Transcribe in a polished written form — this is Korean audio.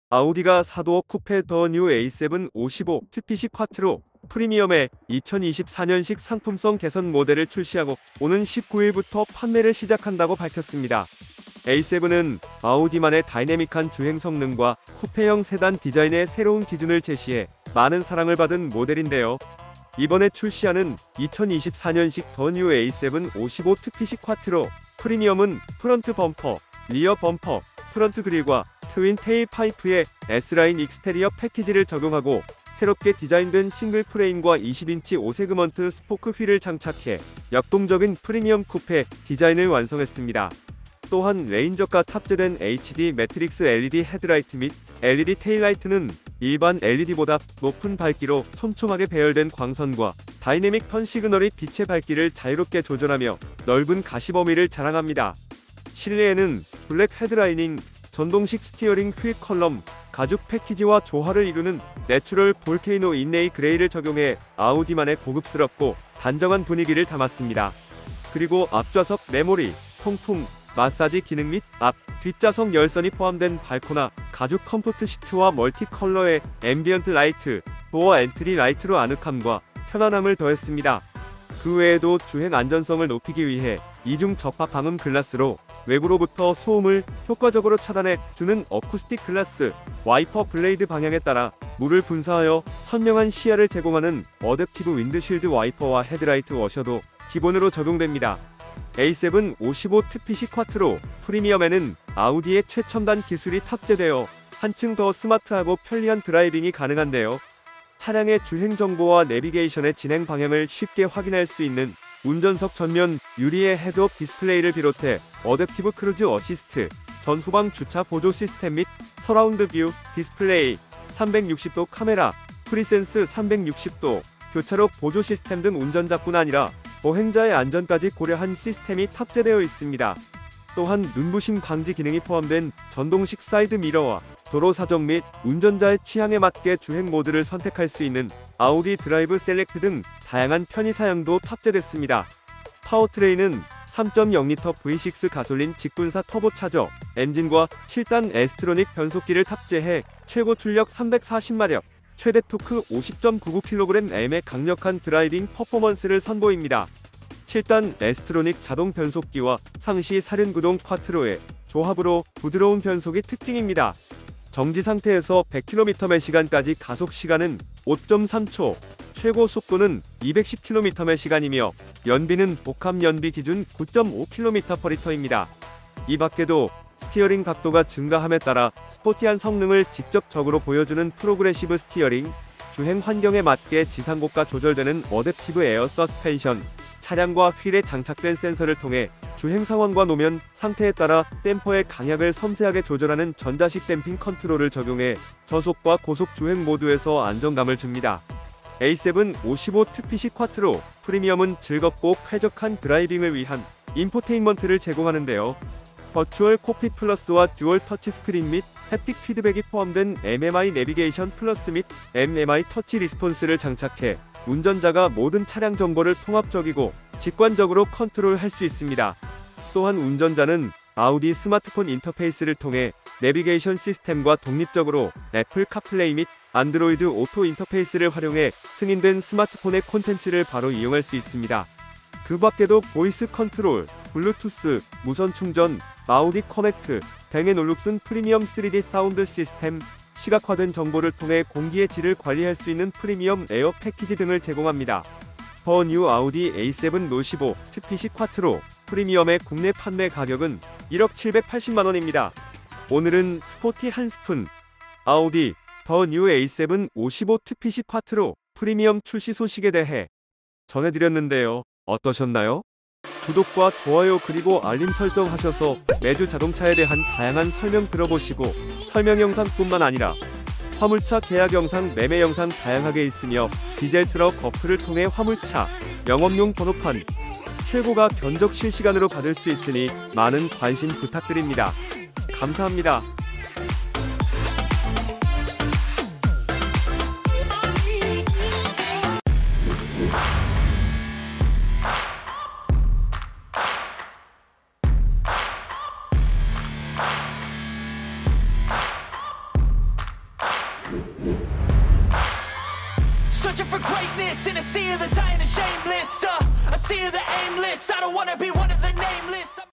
아우디가 4도어 쿠페 더 뉴 A7 55 TPC 콰트로 프리미엄의 2024년식 상품성 개선 모델을 출시하고 오는 19일부터 판매를 시작한다고 밝혔습니다. A7은 아우디만의 다이내믹한 주행 성능과 쿠페형 세단 디자인의 새로운 기준을 제시해 많은 사랑을 받은 모델인데요. 이번에 출시하는 2024년식 더 뉴 A7 55 TPC 콰트로 프리미엄은 프런트 범퍼, 리어 범퍼, 프런트 그릴과 트윈 테일 파이프의 S라인 익스테리어 패키지를 적용하고 새롭게 디자인된 싱글 프레임과 20인치 오세그먼트 스포크 휠을 장착해 역동적인 프리미엄 쿠페 디자인을 완성했습니다. 또한 레인저가 탑재된 HD 매트릭스 LED 헤드라이트 및 LED 테일라이트는 일반 LED보다 높은 밝기로 촘촘하게 배열된 광선과 다이내믹 턴 시그널이 빛의 밝기를 자유롭게 조절하며 넓은 가시 범위를 자랑합니다. 실내에는 블랙 헤드라이닝, 전동식 스티어링 휠 컬럼, 가죽 패키지와 조화를 이루는 내추럴 볼케이노 인레이 그레이를 적용해 아우디만의 고급스럽고 단정한 분위기를 담았습니다. 그리고 앞좌석 메모리, 통풍, 마사지 기능 및 앞, 뒷좌석 열선이 포함된 발코나, 가죽 컴포트 시트와 멀티 컬러의 앰비언트 라이트, 도어 엔트리 라이트로 아늑함과 편안함을 더했습니다. 그 외에도 주행 안전성을 높이기 위해 이중 접합 방음 글라스로 외부로부터 소음을 효과적으로 차단해 주는 어쿠스틱 글라스, 와이퍼 블레이드 방향에 따라 물을 분사하여 선명한 시야를 제공하는 어댑티브 윈드쉴드 와이퍼와 헤드라이트 워셔도 기본으로 적용됩니다. A7 55 TPC 콰트로 프리미엄에는 아우디의 최첨단 기술이 탑재되어 한층 더 스마트하고 편리한 드라이빙이 가능한데요. 차량의 주행 정보와 내비게이션의 진행 방향을 쉽게 확인할 수 있는 운전석 전면 유리의 헤드업 디스플레이를 비롯해 어댑티브 크루즈 어시스트, 전후방 주차 보조 시스템 및 서라운드 뷰 디스플레이, 360도 카메라, 프리센스 360도, 교차로 보조 시스템 등 운전자뿐 아니라 보행자의 안전까지 고려한 시스템이 탑재되어 있습니다. 또한 눈부심 방지 기능이 포함된 전동식 사이드 미러와 도로 사정 및 운전자의 취향에 맞게 주행 모드를 선택할 수 있는 아우디 드라이브 셀렉트 등 다양한 편의 사양도 탑재됐습니다. 파워트레인은 3.0L V6 가솔린 직분사 터보차저 엔진과 7단 에스트로닉 변속기를 탑재해 최고 출력 340마력, 최대 토크 50.99kg의 강력한 드라이빙 퍼포먼스를 선보입니다. 7단 에스트로닉 자동 변속기와 상시 사륜구동 콰트로의 조합으로 부드러운 변속이 특징입니다. 정지 상태에서 100km/s까지 가속 시간은 5.3초, 최고 속도는 210km/s이며 연비는 복합 연비 기준 9.5km/L입니다. 이 밖에도 스티어링 각도가 증가함에 따라 스포티한 성능을 직접적으로 보여주는 프로그레시브 스티어링, 주행 환경에 맞게 지상고가 조절되는 어댑티브 에어 서스펜션, 차량과 휠에 장착된 센서를 통해 주행 상황과 노면 상태에 따라 댐퍼의 강약을 섬세하게 조절하는 전자식 댐핑 컨트롤을 적용해 저속과 고속 주행 모두에서 안정감을 줍니다. A7 55 TPC 콰트로 프리미엄은 즐겁고 쾌적한 드라이빙을 위한 인포테인먼트를 제공하는데요. 버추얼 콕핏 플러스와 듀얼 터치스크린 및 햅틱 피드백이 포함된 MMI 내비게이션 플러스 및 MMI 터치 리스폰스를 장착해 운전자가 모든 차량 정보를 통합적이고 직관적으로 컨트롤할 수 있습니다. 또한 운전자는 아우디 스마트폰 인터페이스를 통해 내비게이션 시스템과 독립적으로 애플 카플레이 및 안드로이드 오토 인터페이스를 활용해 승인된 스마트폰의 콘텐츠를 바로 이용할 수 있습니다. 그 밖에도 보이스 컨트롤, 블루투스, 무선 충전, 아우디 커넥트, 뱅앤올룩슨 프리미엄 3D 사운드 시스템, 시각화된 정보를 통해 공기의 질을 관리할 수 있는 프리미엄 에어 패키지 등을 제공합니다. 더 뉴 아우디 A7 노15 TPC 콰트로 프리미엄의 국내 판매 가격은 1억 780만원입니다. 오늘은 스포티 한 스푼, 아우디 더 뉴 A7 55 TPC 콰트로 프리미엄 출시 소식에 대해 전해드렸는데요. 어떠셨나요? 구독과 좋아요 그리고 알림 설정하셔서 매주 자동차에 대한 다양한 설명 들어보시고 설명 영상뿐만 아니라 화물차 계약 영상, 매매 영상 다양하게 있으며 디젤 트럭 어플을 통해 화물차 영업용 번호판 최고가 견적 실시간으로 받을 수 있으니 많은 관심 부탁드립니다. 감사합니다. searching for greatness in a sea of the dying and shameless. A sea of the aimless. I don't wanna be one of the nameless.